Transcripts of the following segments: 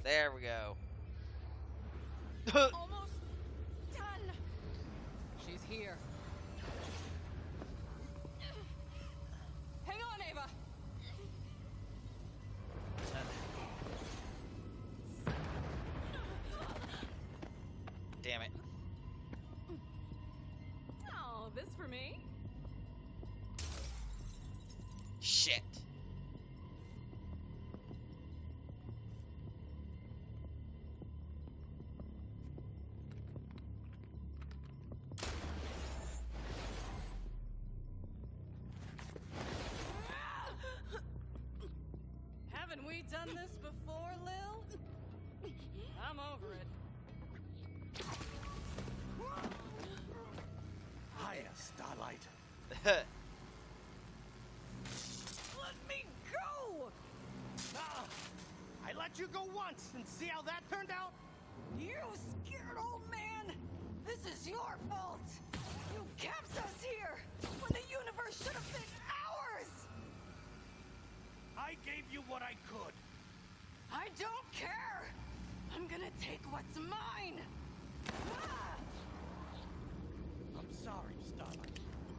There we go. Almost done. She's here. Hang on, Ava. Damn it. Oh, this for me? Shit. Haven't we done this before, Lil? I'm over it. Hiya, Starlight. Let me go! Ah, I let you go once, and see how that turned out? You scared old man! This is your fault! You kept us here when the universe should have been ours! I gave you what I could. I don't care! I'm gonna take what's mine! Ah! I'm sorry, Starlight.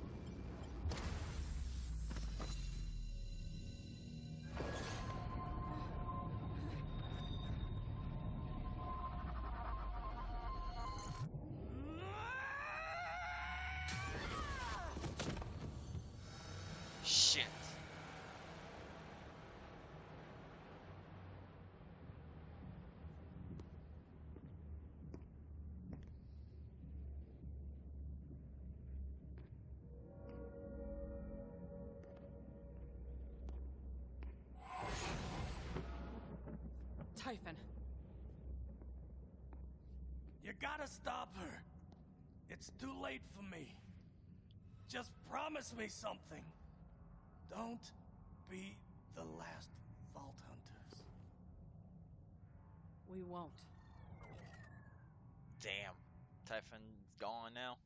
Shit. Typhon. You gotta stop her. It's too late for me. Just promise me something. Don't be the last Vault Hunters. We won't. Damn. Typhon's gone now.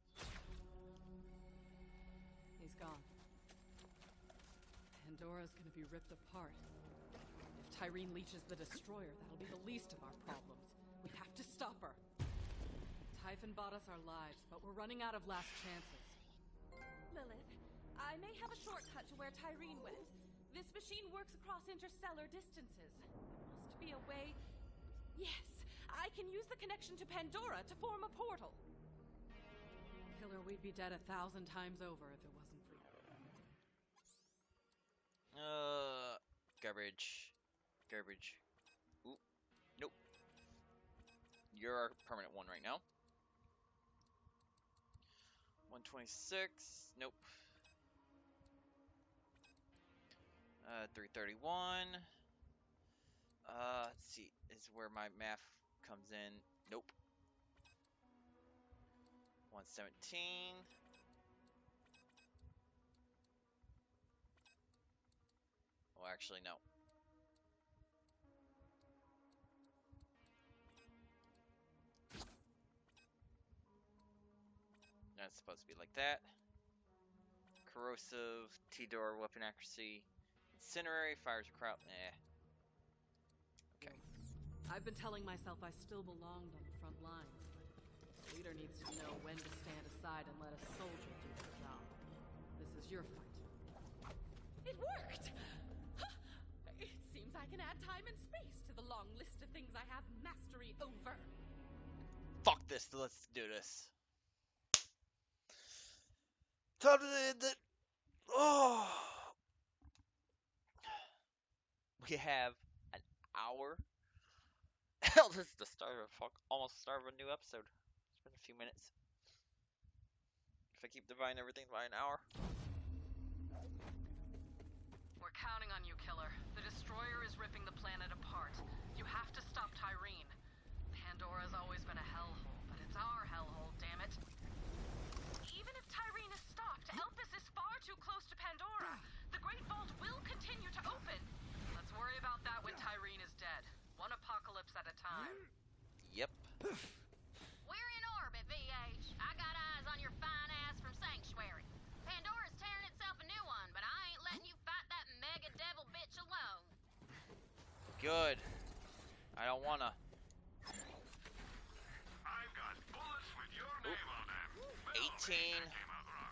He's gone. Pandora's gonna be ripped apart. If Tyreen leaches the Destroyer, that'll be the least of our problems. We have to stop her. Typhon bought us our lives, but we're running out of last chances. Lilith, I may have a shortcut to where Tyreen went. This machine works across interstellar distances. There must be a way... Yes, I can use the connection to Pandora to form a portal. Killer, we'd be dead 1,000 times over if it wasn't for you. Garbage. Garbage. Ooh. Nope. You're our permanent one right now. 126. Nope. 331. Let's see. Is where my math comes in. Nope. 117. Well, actually, no. That's supposed to be like that. Corrosive, T-door, weapon accuracy. Incinerary, fires a crowd. Okay. I've been telling myself I still belonged on the front lines, but the leader needs to know when to stand aside and let a soldier do the job. This is your fight. It worked! It seems I can add time and space to the long list of things I have mastery over. Fuck this. Let's do this. Time to end it. Oh. We have an hour. Hell, this is the start of almost the start of a new episode. It's been a few minutes. If I keep dividing everything by an hour. We're counting on you, Killer. The Destroyer is ripping the planet apart. You have to stop Tyreen. Pandora's always been a hellhole, but it's our hellhole, damn it. Even if Tyreen is stopped, Elpis is far too close to Pandora. The Great Vault will continue to open. Let's worry about that when Tyreen is dead. One apocalypse at a time. Yep. We're in orbit, VH. I got eyes on your fine ass from Sanctuary. Pandora's tearing itself a new one, but I ain't letting you fight that mega devil bitch alone. Good. I don't wanna. I've got bullets with your name on them. Well, 18. they came out wrong.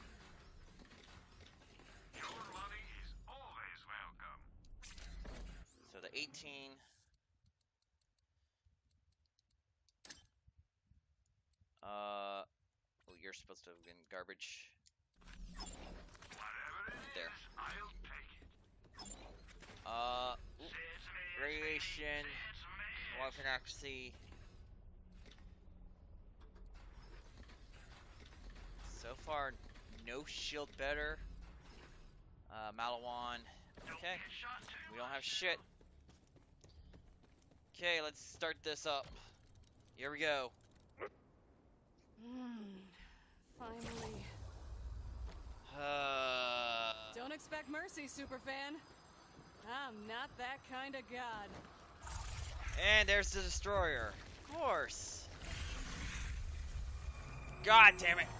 Your money is always welcome. So the 18. Oh, you're supposed to have been garbage. Whatever it There. is, I'll take it. Ooh, Say it's me, radiation, it's me. weapon accuracy. So far, no shield better. Malawan. Don't Okay, get shot too we don't much have shit. Okay, let's start this up. Here we go. Finally. Don't expect mercy, superfan. I'm not that kind of god. And there's the destroyer. Of course. God damn it.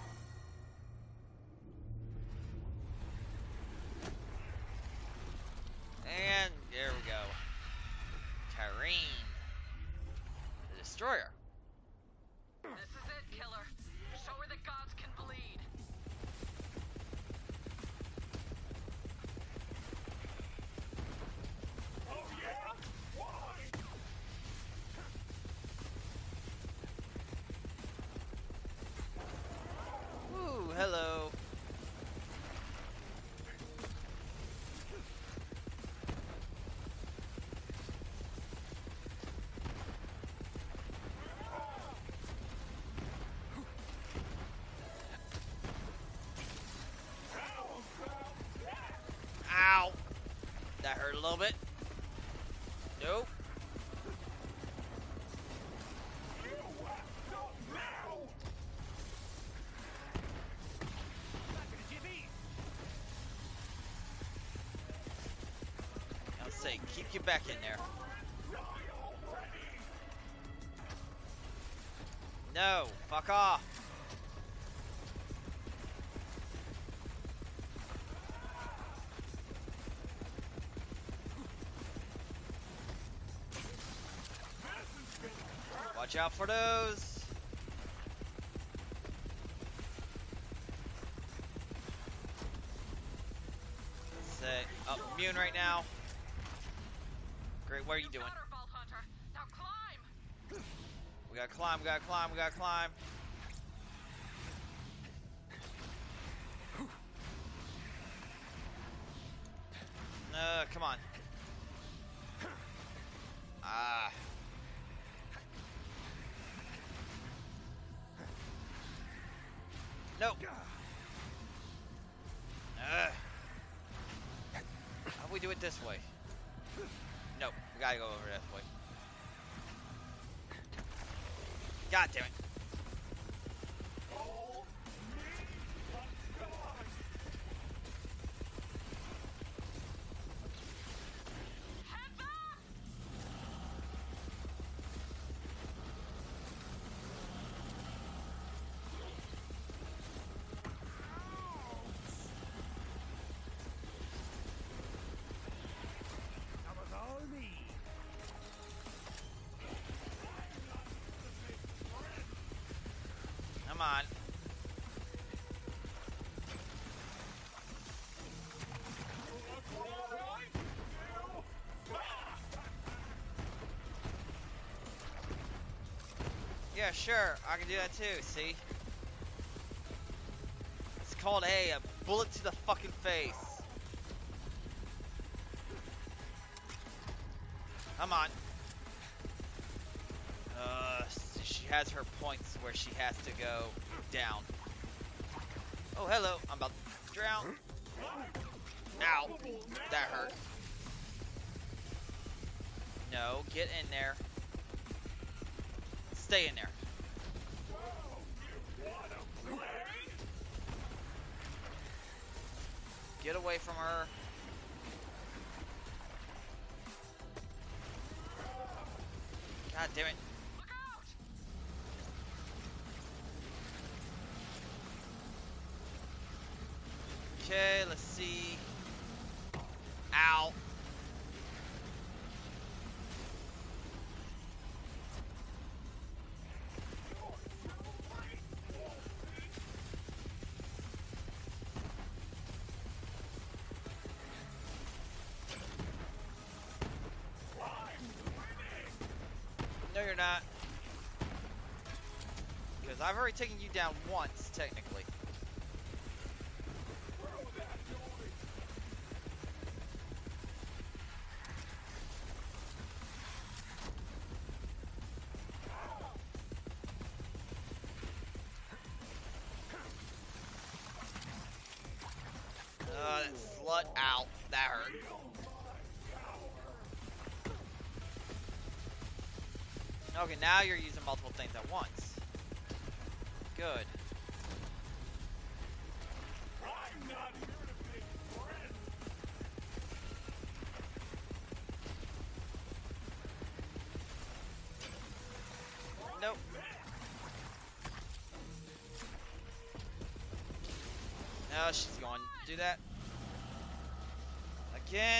And there we go. Tyreen. The destroyer. This is it, killer. Show her that gods can bleed. Woo, hello. Ow. That hurt a little bit. Nope. I'll say, keep you back in there. No, fuck off. Watch out for those. Let's say, oh, immune right now. Great, what are you doing? Got her, Vault Hunter. Now climb. We gotta climb, we gotta climb, we gotta climb. Come on. Ah. Nope. How do we do it this way? Nope, we gotta go over this way. God damn it. Head back. That was all me. Come on. Yeah, sure, I can do that too, see? It's called a bullet to the fucking face. Come on. She has her points where she has to go down. Oh, hello, I'm about to drown. Ow, that hurt. No, get in there. Stay in there. Get away from her. God damn it. Look out. Okay, let's see. Ow. not. Because I've already taken you down once, technically. That slut out. That hurt. Okay, now you're using multiple things at once. Good. I'm not here to make friends. Nope. No, she's going to do that. Again.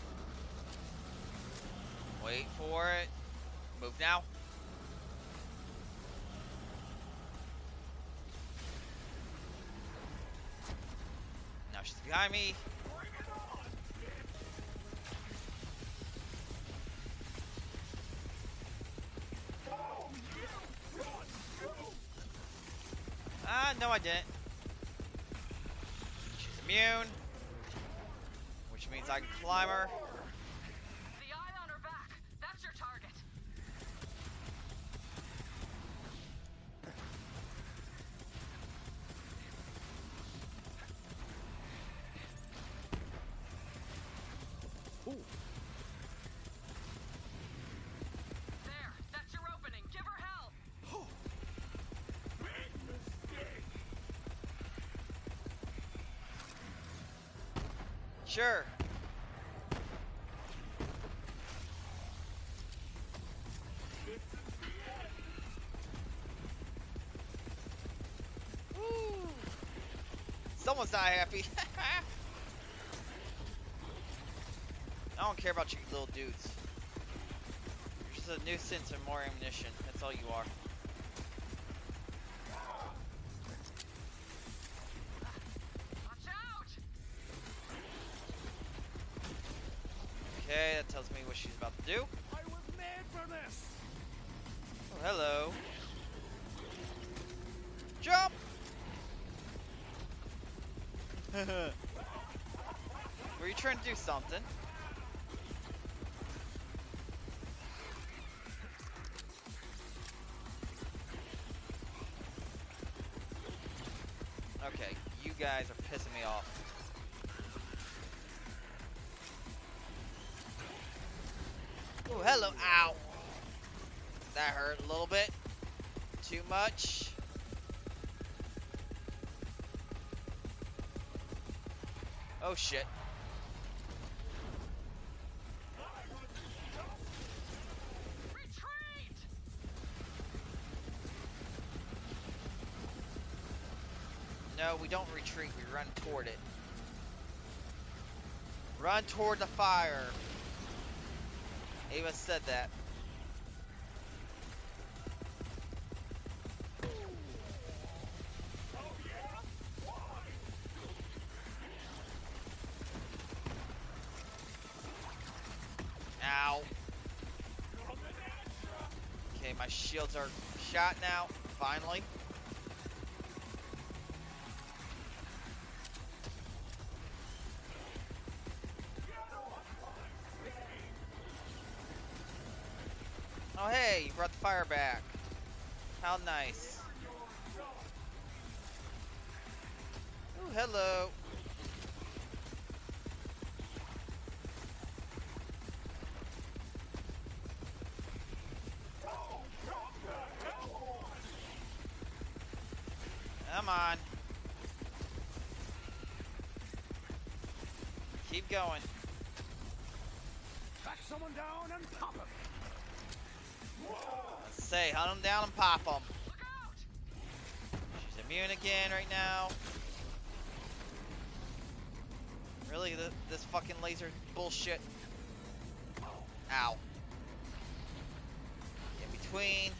Wait for it. Move now. Now she's behind me. No, I didn't. She's immune, which means I can climb her. The eye on her back. That's your target. There. That's your opening. Give her hell. Sure. Woo. Someone's not happy. I don't care about you little dudes. You're just a nuisance and more ammunition. That's all you are. Watch out. Okay, that tells me what she's about to do. I was made for this. Oh, hello. Jump! Were you trying to do something? Okay, you guys are pissing me off. Oh, hello. Ow. That hurt a little bit. Too much. Oh, shit. Retreat. No, we don't retreat. We run toward it. Run toward the fire. Ava said that. Ow. Okay, my shields are shot now. Finally. Oh hey, you brought the fire back. How nice. Oh, hello. Come on. Keep going. Back someone down and pop him. Let's say, hunt them down and pop them. Look out. She's immune again right now. Really, this fucking laser bullshit. Ow. In between.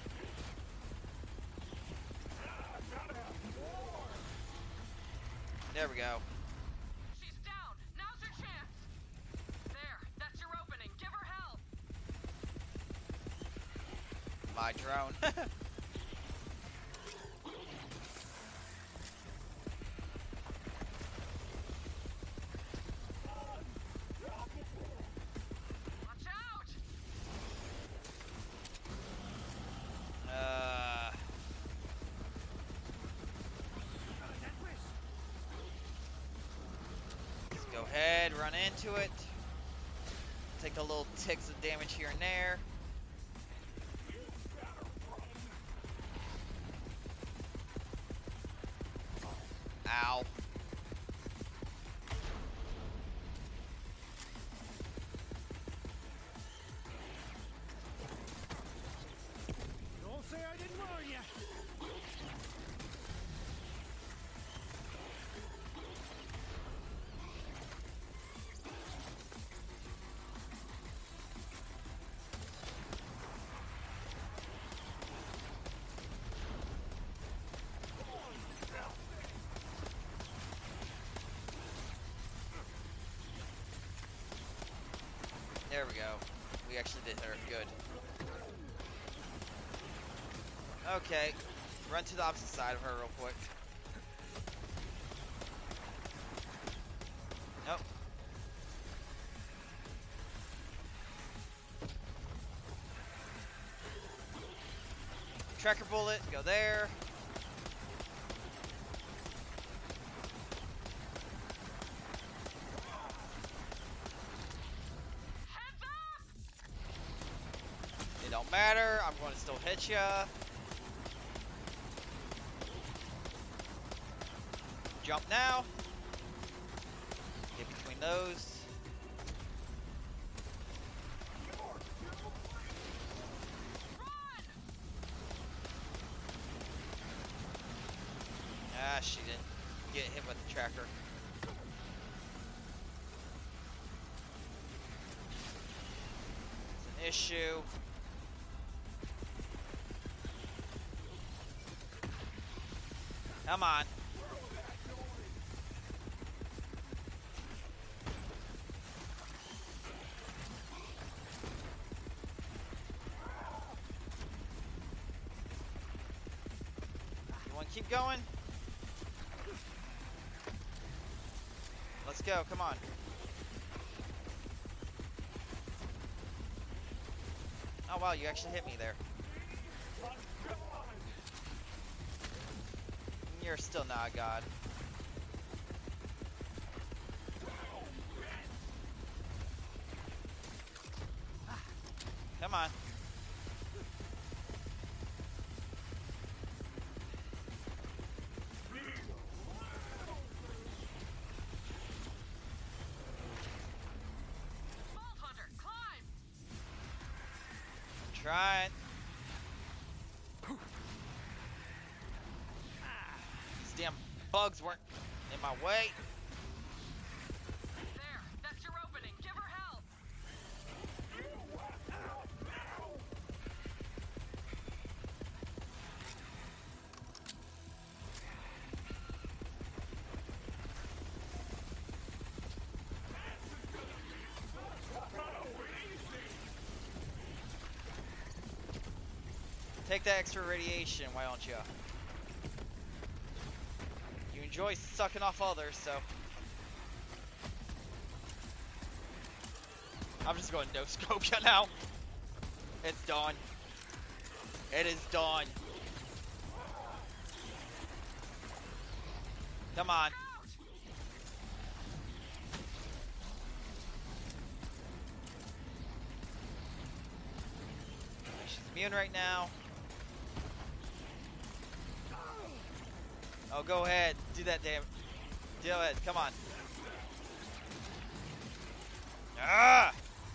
There we go. She's down. Now's your chance. There. That's your opening. Give her hell. my drone. Watch out! Let's go ahead, run into it. Take a little ticks of damage here and there. Ow. Don't say I didn't warn you. There we go. We actually did her. Good. Okay. Run to the opposite side of her real quick. Nope. Tracker bullet. Go there. Heads up! It don't matter. I'm going to still hit ya. Jump now. Get between those. Run! Ah, she didn't get hit with the tracker. It's an issue. Come on. You want to keep going? Let's go, come on. Oh wow, you actually hit me there. You're still not a god. Come on. Vault Hunter, climb! Trying. These damn bugs weren't in my way. There, that's your opening. Give her help! Take that extra radiation, why don't you? You enjoy sucking off others, so. I'm just going no scope you now. It's done. It is done. Come on. She's immune right now. Oh, go ahead. Do that, damn. Do it. Come on. Ah!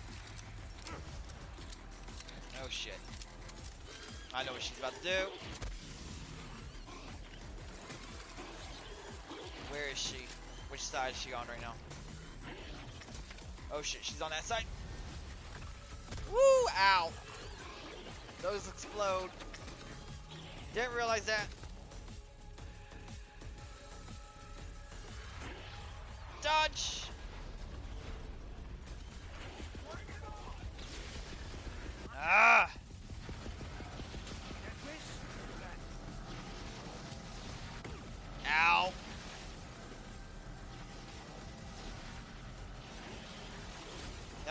Oh, shit. I know what she's about to do. Where is she? Which side is she on right now? Oh, shit. She's on that side. Woo! Ow! Those explode. Didn't realize that. Dodge! Ah!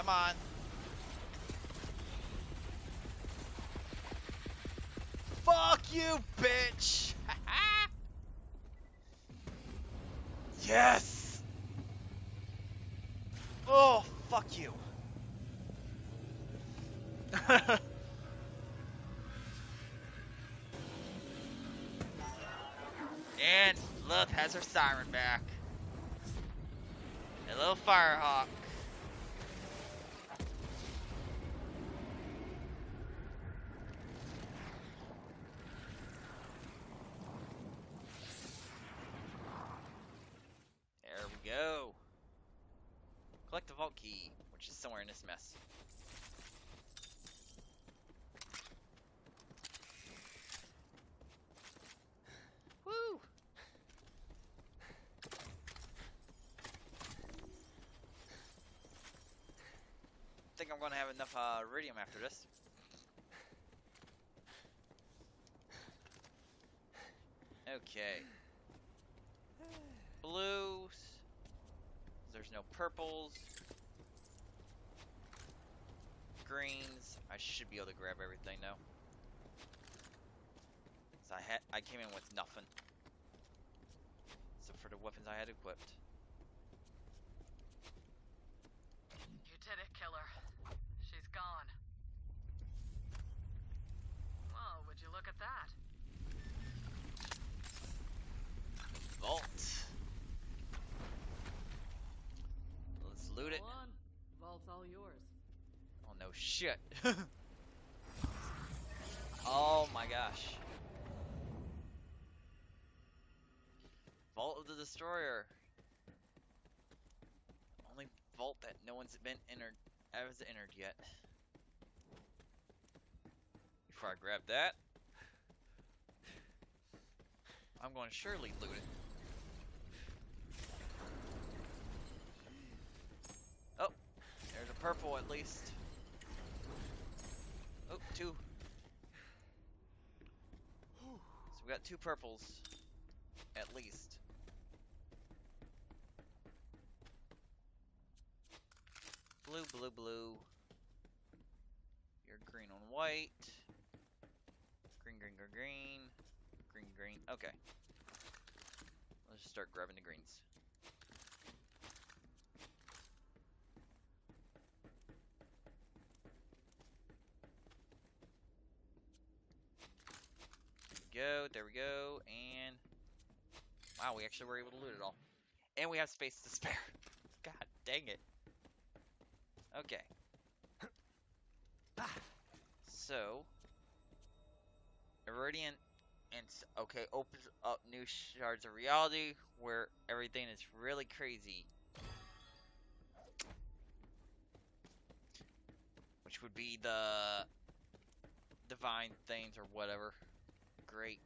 Come on. Fuck you, bitch! Yes! Oh, fuck you. And Lilith has her siren back. A little firehawk. There we go. Collect the vault key, which is somewhere in this mess. Woo! I think I'm gonna have enough iridium after this. Okay. Blues. There's no purples. Greens. I should be able to grab everything now. So I came in with nothing. Except for the weapons I had equipped. You did it, killer. She's gone. Well, would you look at that? Vault. Let's loot it. Go on. Vault's all yours. Oh no shit. Oh my gosh. Vault of the Destroyer. Only vault that no one's been entered yet. Before I grab that, I'm going to surely loot it. Oh, there's a purple at least. Oh, two. So we got two purples, at least. Blue, blue, blue. You're green on white. Green, green, green, green. Green, green. Okay. Let's just start grabbing the greens. There we go, and wow, we actually were able to loot it all. And we have space to spare. God dang it. Okay. So, Iridian okay, opens up new shards of reality where everything is really crazy. Which would be the divine things or whatever. Great.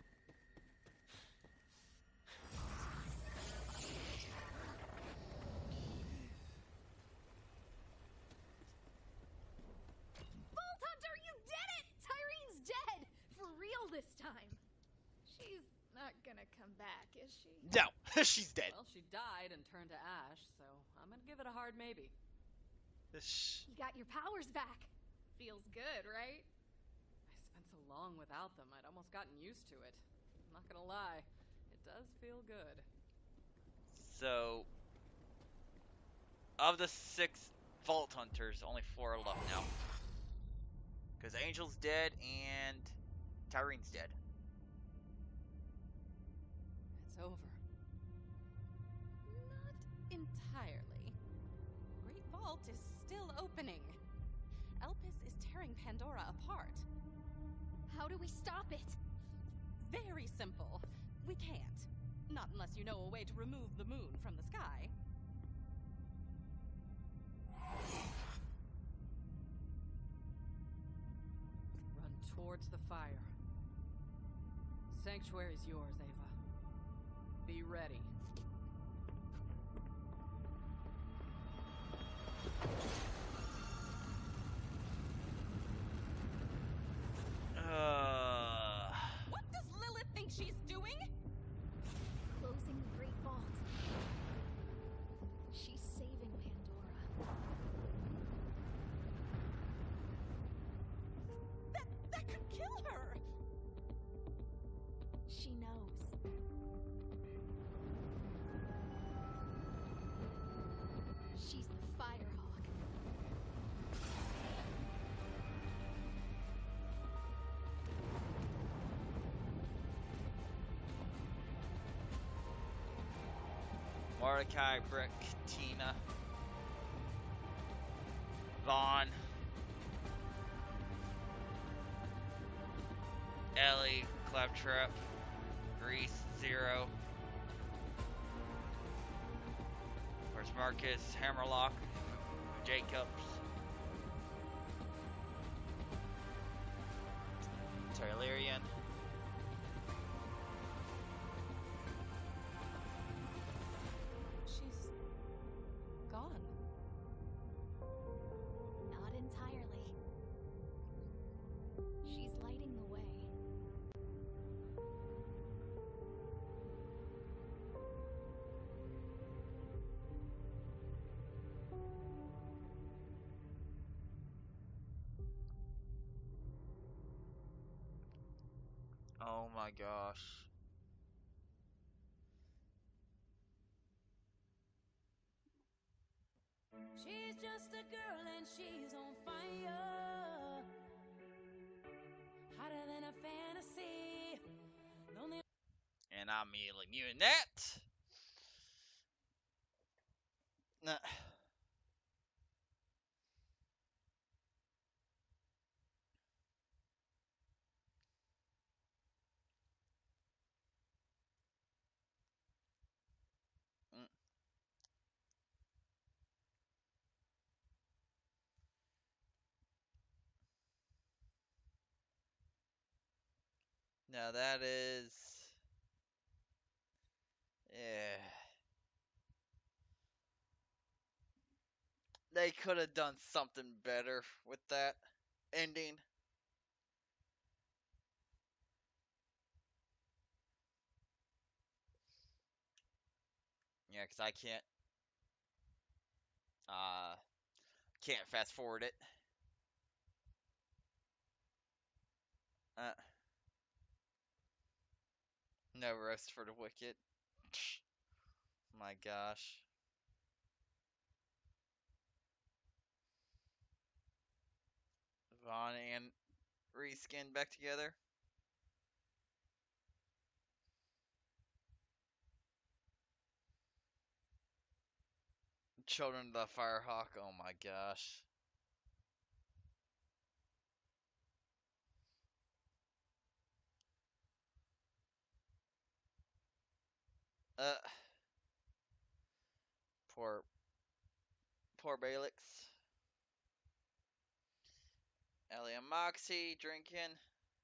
Vault Hunter, you did it! Tyrene's dead! For real this time. She's not gonna come back, is she? No, she's dead. Well, she died and turned to ash, so I'm gonna give it a hard maybe. You got your powers back. Feels good, right? I spent so long without them, I'd almost gotten used to it. I'm not gonna lie, it does feel good. So, of the 6 Vault Hunters, only 4 are left now. Because Angel's dead and Tyrene's dead. It's over. Not entirely. Great Vault is still opening. Elpis is tearing Pandora apart. How do we stop it? Very simple. We can't. Not unless you know a way to remove the moon from the sky. Run towards the fire. Sanctuary's yours, Ava. Be ready. What does Lilith think she's doing? Closing the Great Vault. She's saving Pandora. she knows. She's the Firehawk. Mordecai, Brick, Tina, Vaughn, Ellie, Claptrap, Reese, Zero. Where's Marcus, Hammerlock, Jacobs, Tylerian, She's gone. Not entirely. She's lighting the way. oh my gosh. She's just a girl and she's on fire. Hotter than a fantasy. Lonely. And I'm immediately muting that. Nah. Mm. Now that is, yeah. They could have done something better with that ending. Yeah, because I uh, can't fast forward it. Uh, no rest for the wicked. My gosh. Vaughn and Reskin back together. Children of the Firehawk. Oh my gosh. Uh, poor, poor Balix. Ellie and Moxie drinking.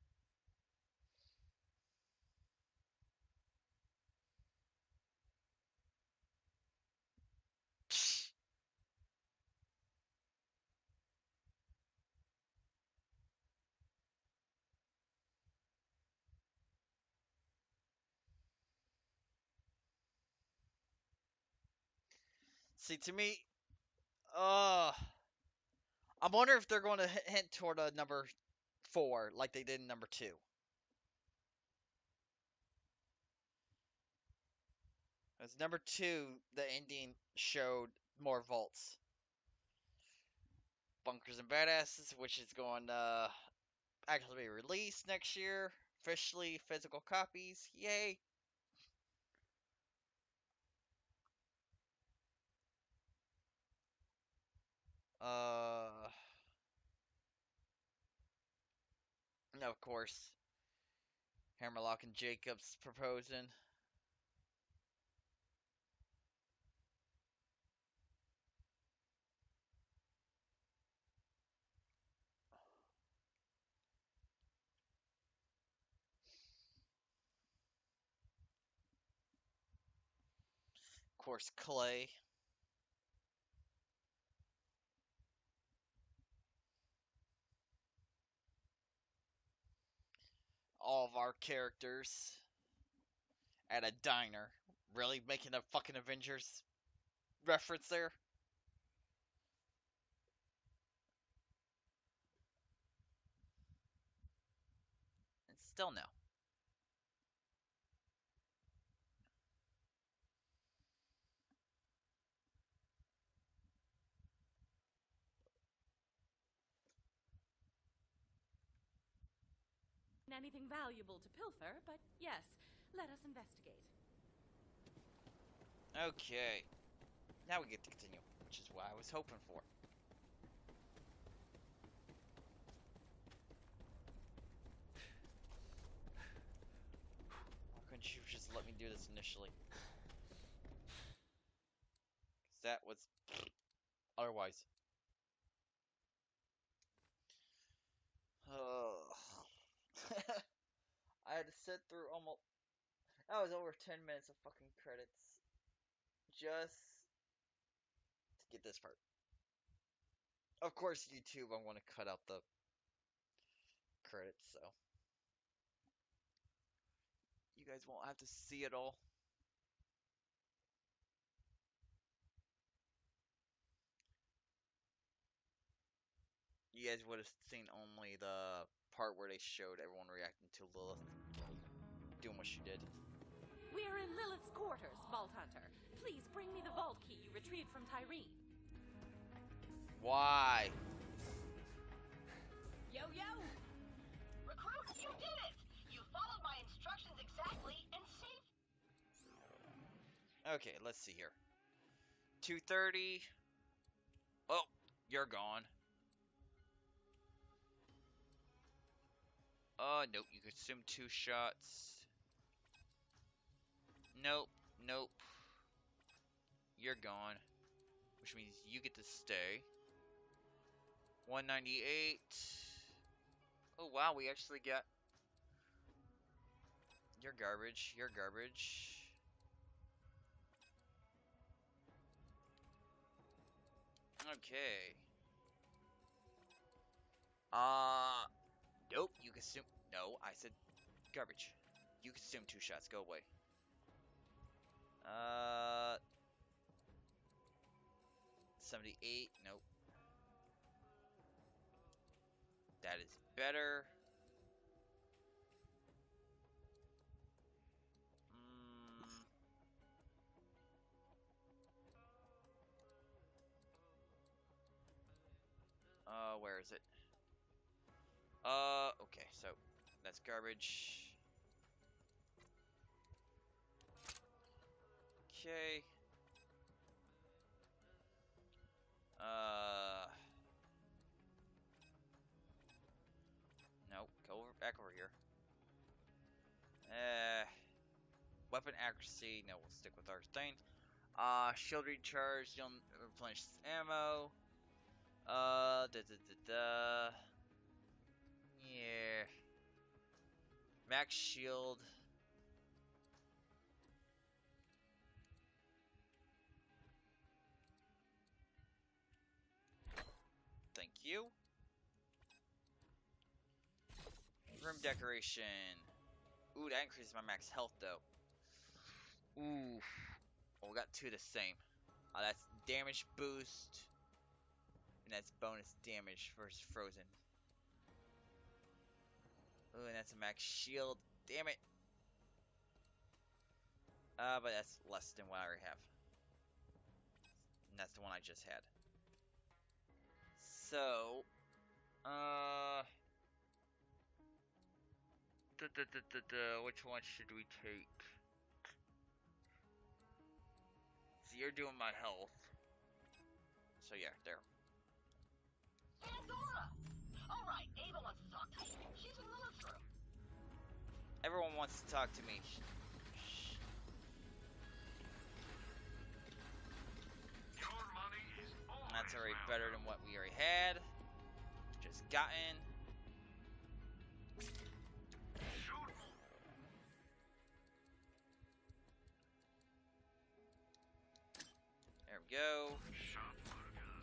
See, to me, uh, I wonder if they're going to hint toward a number 4 like they did in number 2. As number 2, the ending showed more vaults. Bunkers and Badasses, which is going to actually be released next year. Officially, physical copies. Yay. Uh, of course, Hammerlock and Jacobs proposing. Of course, Clay. All of our characters at a diner. Really making a fucking Avengers reference there? And still no. anything valuable to pilfer, but yes, let us investigate. Okay. Now we get to continue, which is what I was hoping for. Why couldn't you just let me do this initially? 'Cause that was otherwise. Oh. I had to sit through almost. That was over 10 minutes of fucking credits. Just to get this part. Of course, YouTube, I'm going to cut out the credits, so. You guys won't have to see it all. You guys would have seen only the part where they showed everyone reacting to Lilith doing what she did. We are in Lilith's quarters, Vault Hunter. Please bring me the vault key you retrieved from Tyreen. Why? Yo! Recruit, you did it! You followed my instructions exactly and saved. Okay, let's see here. 2:30. Oh, you're gone. Nope. You consume 2 shots. Nope. You're gone. Which means you get to stay. 198. Oh, wow. We actually got... You're garbage. Okay. Nope. You consume... No, I said garbage. You consume 2 shots. Go away. 78. Nope. That is better. Where is it? Okay, so that's garbage. Okay. Nope. Back over here. Weapon accuracy. No, we'll stick with our thing. Shield recharge. You'll replenish ammo. Yeah. Max shield. Thank you. Room decoration. Ooh, that increases my max health though. Ooh. Oh, we got 2 the same. That's damage boost. And that's bonus damage versus frozen. Ooh, and that's a max shield. Damn it. But that's less than what I already have. And that's the one I just had. So, which one should we take? So you're doing my health. So yeah, there. Pandora! Alright, Ava wants to talk to you. She's in Lilith's room. Everyone wants to talk to me. Your money is always That's already welcome. better than what we already had. Just gotten. Shoot. There we go. Shot markers.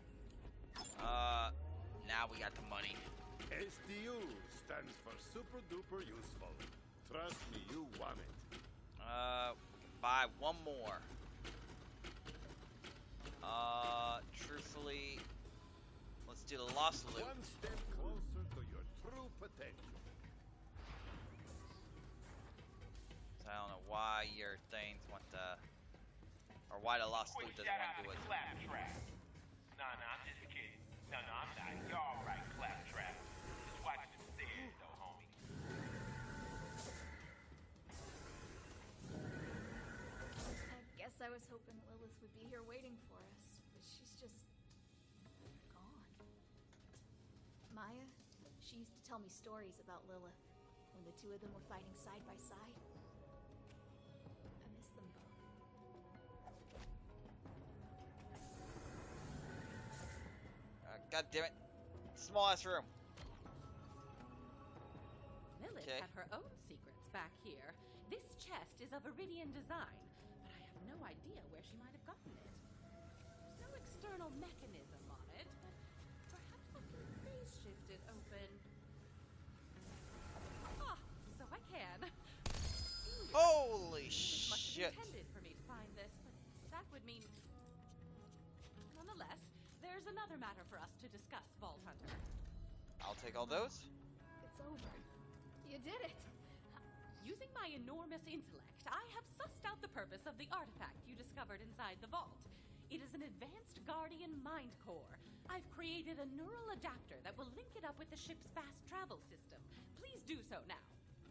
Now we got the money. SDU stands for super duper useful. Trust me, you want it. We can buy one more. Truthfully, let's do the lost loot. One step closer to your true potential. So I don't know why your things want the, or why the lost loot doesn't want to do it. Claptrap. Nah, I'm just kidding. No, I'm not. You're alright, Claptrap. Just watch them stairs, though, homie. I was hoping Lilith would be here waiting for us, but she's just gone. Maya, she used to tell me stories about Lilith when the two of them were fighting side by side. I miss them both. God damn it. Small ass room. Lilith Okay. had her own secrets back here. This chest is of Iridian design, but I have no idea where she might have gotten it. There's no external mechanism on it, but perhaps I can phase shift it open. Ah, so I can. Holy Lilith must shit. have intended for me to find this, but that would mean... Nonetheless, there's another matter for us to discuss, Vault Hunter. I'll take all those. It's over. You did it! Using my enormous intellect, I have sussed out the purpose of the artifact you discovered inside the vault. It is an advanced Guardian mind core. I've created a neural adapter that will link it up with the ship's fast travel system. Please do so now.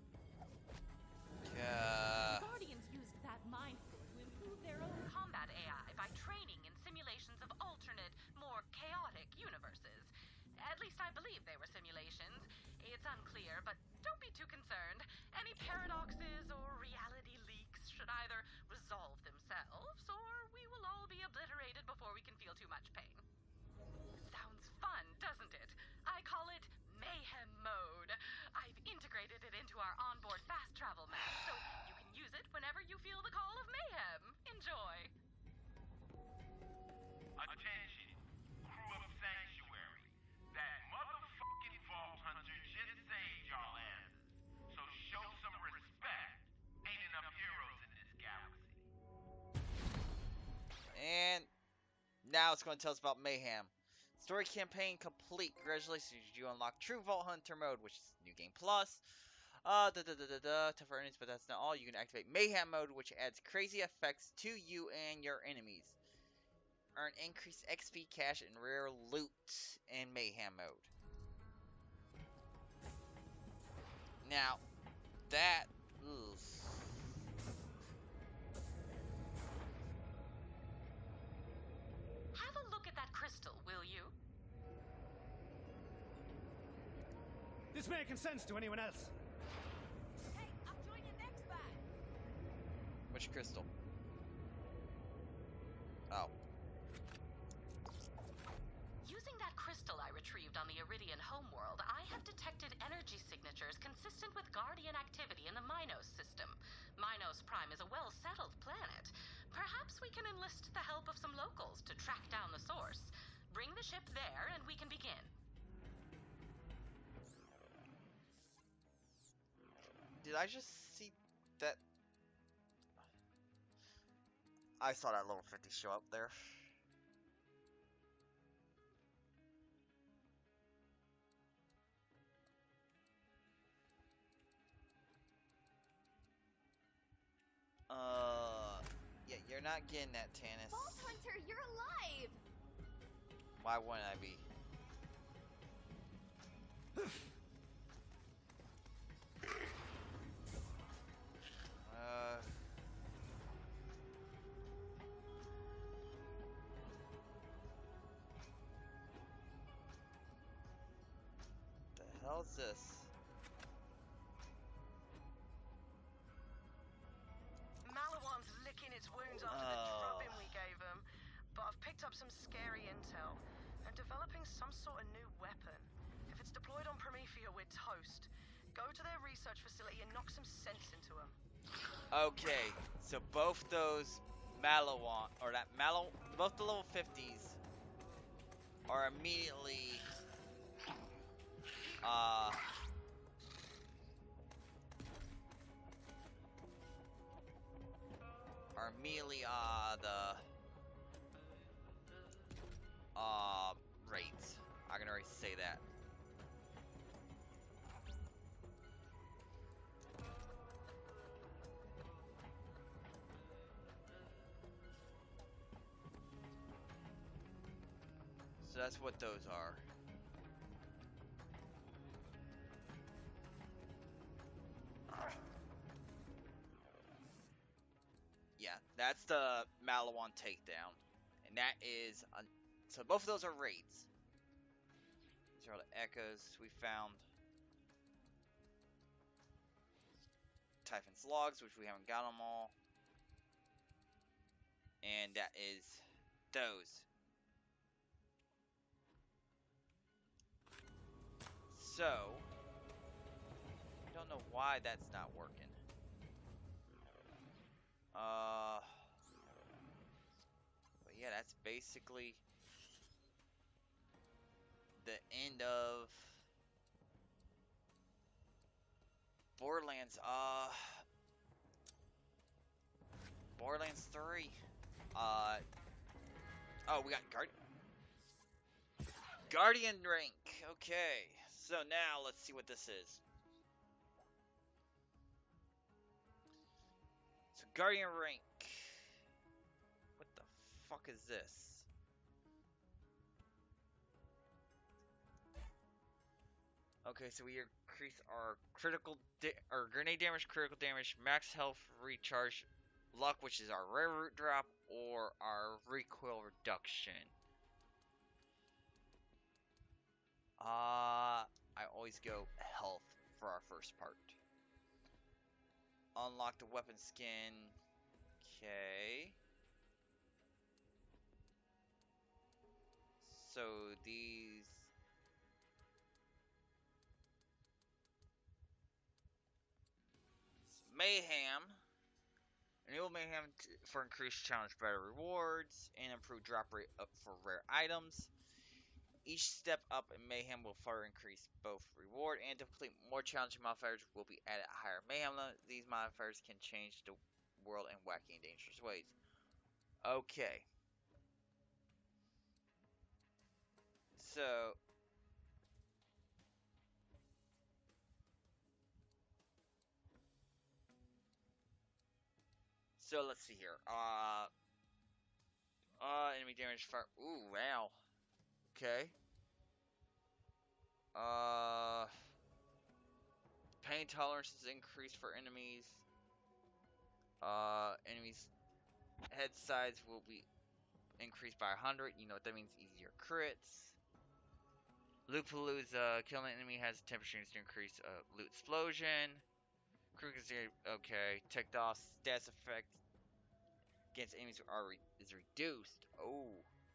The Guardians used that mind core to improve their own combat AI by training in simulations of alternate, more chaotic universes. At least I believe they were simulations. It's unclear, but don't be too concerned. Any paradoxes or reality leaks should either resolve themselves, or we will all be obliterated before we can feel too much pain. Sounds fun, doesn't it? I call it Mayhem Mode. I've integrated it into our onboard fast travel map, so you can use it whenever you feel the call of mayhem. Enjoy. Attention, crew of Sanctuary. That motherfucking Vault Hunter just saved y'all asses. So show some respect. Ain't enough heroes in this galaxy. And now it's going to tell us about Mayhem. Story campaign complete. Congratulations, you unlock True Vault Hunter mode, which is New Game Plus. Tougher enemies, but that's not all. You can activate Mayhem mode, which adds crazy effects to you and your enemies. Earn increased XP, cash, and rare loot in Mayhem mode. Now, that... Ugh. Have a look at that crystal, will you? This making sense to anyone else? Hey, I'm joining next by. Which crystal? Oh. Using that crystal I retrieved on the Iridian homeworld, I have detected energy signatures consistent with Guardian activity in the Minos system. Minos Prime is a well-settled planet. Perhaps we can enlist the help of some locals to track down the source. Bring the ship there and we can begin. Did I just see that? I saw that level 50 show up there. Yeah, you're not getting that, Tannis. Vault Hunter, you're alive! Why wouldn't I be? The hell's this? Malawan's licking its wounds after the drubbing we gave him. But I've picked up some scary intel. They're developing some sort of new weapon. If it's deployed on Promethea, we're toast. Go to their research facility and knock some sense into them. Okay, so both those Malawan, or that both the level 50s are immediately, raids. I can already say that. So that's what those are. Yeah, That's the Malawan takedown. And that is... so both of those are raids. These are the echoes we found. Typhon's logs, which we haven't got them all. And that is those. So, I don't know why that's not working. But yeah, that's basically the end of Borderlands. Borderlands 3. Oh, we got Guardian rank. Okay, so now let's see what this is. So Guardian rank. What the fuck is this? Okay, so we increase our our grenade damage, critical damage, max health recharge, luck, which is our rare root drop, or our recoil reduction. I always go health for our first part. Unlock the weapon skin. Okay. So these... Mayhem. Enable Mayhem for increased challenge, better rewards, and improved drop rate up for rare items. Each step up in Mayhem will further increase both reward and to complete more challenging modifiers will be added at higher Mayhem limit. These modifiers can change the world in wacky and dangerous ways. Okay. So... So let's see here. Enemy damage fire. Ooh, wow. Okay. Pain tolerance is increased for enemies. Enemies' head size will be increased by 100. You know what that means? Easier crits. Lootpalooza. Killing an enemy has a 10% to increase loot explosion. Okay. Ticked off. Stats effect against enemies is reduced. Oh.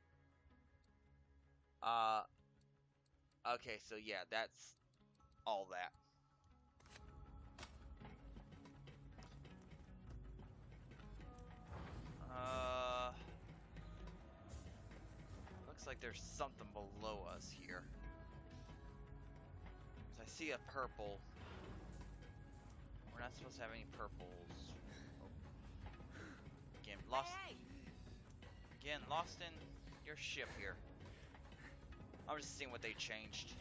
Okay, so yeah, that's all that. Looks like there's something below us here. So I see a purple. We're not supposed to have any purples. Oh. Again, lost in your ship here. I'm just seeing what they changed.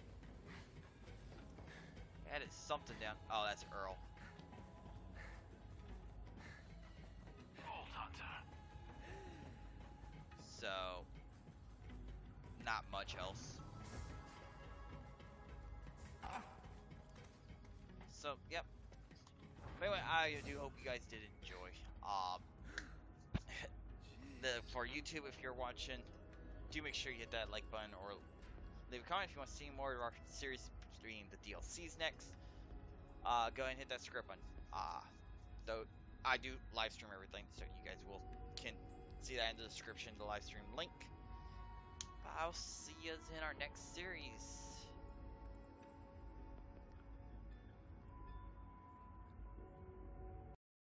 They added something down. Oh, that's Earl. Vault Hunter. So, not much else. So, yep. But anyway, I do hope you guys did enjoy. For YouTube, if you're watching, do make sure you hit that like button or leave a comment if you want to see more of our series between the DLCs next. Go ahead and hit that script button. Though I do live stream everything, so you guys can see that in the description, the live stream link. I'll see you in our next series.